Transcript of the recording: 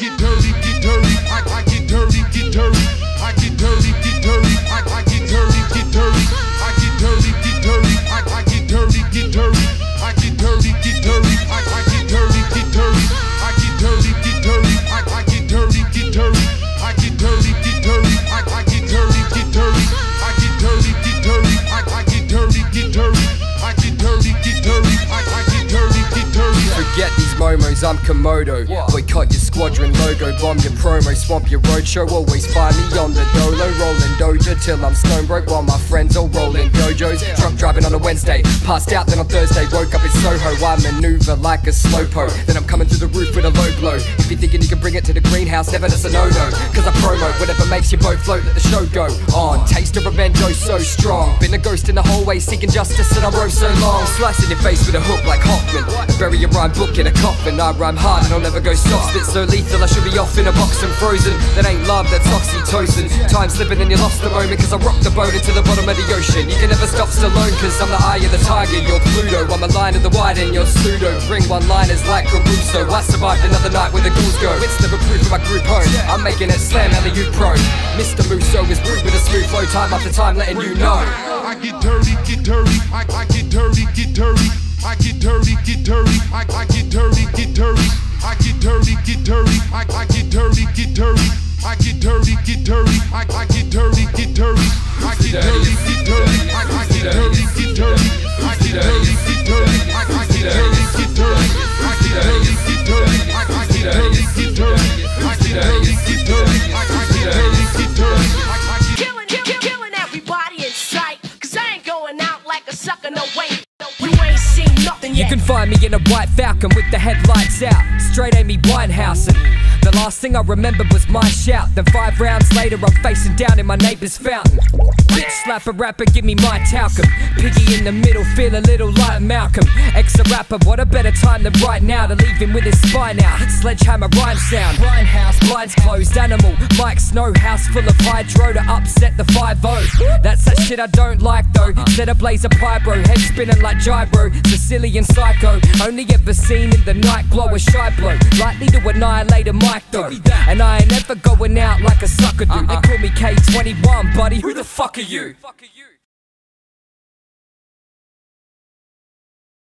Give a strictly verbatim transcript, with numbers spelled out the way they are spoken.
get dirty, get dirty. I, I get dirty, get dirty. I get dirty, get dirty. I, I get dirty, get dirty. I get dirty, get dirty. I, I get dirty, get dirty. I get dirty, get dirty. I, I get dirty, get dirty. I get dirty, get dirty. I, I get dirty, get dirty. I get dirty, get dirty. I, I get dirty, get dirty. I get dirty, get dirty. I, I get dirty, get dirty. I get dirty, get dirty. I, I get dirty, get dirty. Forget these momos, I'm Komodo. Boycott your squadron logo, bomb your promo, swamp your roadshow. Always find me on the dolo, rolling doja till I'm stone broke while my friends all rolling dojos. Drunk driving on a Wednesday, passed out then on Thursday. Woke up in Soho, I maneuver like a slowpo. Then I'm coming through the roof with a low blow. If you're thinking you can bring it to the greenhouse, never that's a no-no. Cause I promo whatever makes your boat float, let the show go on. Taste of revenge, oh so strong. Been a ghost in the hallway seeking justice and I rode so long. Slicing your face with a hook like Hoffman. Bury your rhyme book in a coffin. I rhyme hard and I'll never go soft. Spit so lethal I should be off in a box and frozen. That ain't love, that's oxytocin. Time slipping and you lost the moment cause I rocked the boat into the bottom of the ocean. You can never stop Stallone cause I'm the eye of the tiger. You're Pluto, I'm a line of the wide and you're pseudo. Bring one-liners like Caruso. I survived another night where the ghouls go. It's never proof of my group home. I'm making it slam alley-oop pro. Mister Musso is rude with a smooth flow. Time after time letting you know I get dirty, get dirty. I, I get dirty, get dirty. I get dirty, get dirty. I, I get dirty, get dirty. I get dirty, get dirty. I, I get dirty, get dirty. I get dirty, get dirty. I, I get dirty, get dirty. I get dirty, get dirty. I, I get dirty, get dirty. I get dirty, get dirty. I, I get dirty, get dirty. I get dirty, get dirty. I, I get dirty, get dirty. I get dirty, get dirty. I, I get dirty, get dirty. Killing, killing, killing everybody in sight. Cause I ain't going out like a sucker, no way. You ain't seen nothing yet. You can find me in a white Falcon with the headlights out, straight Amy Winehouse. And the last thing I remember was my shout. Then five rounds later I'm facing down in my neighbor's fountain. Bitch slap a rapper, give me my talcum. Piggy in the middle, feel a little like Malcolm. Ex a rapper, what a better time than right now to leave him with his spine out. Sledgehammer rhyme sound, Grindhouse, blinds closed, animal. Mike Snow, house full of hydro to upset the five oh. That's that shit I don't like though. Set a blaze of pyro, head spinning like gyro. Sicilian psycho, only ever seen in the night glow. A shy blow, likely to annihilate a mic though. And I ain't ever going out like a sucker do. They call me K twenty-one, buddy. Who the fuck are you?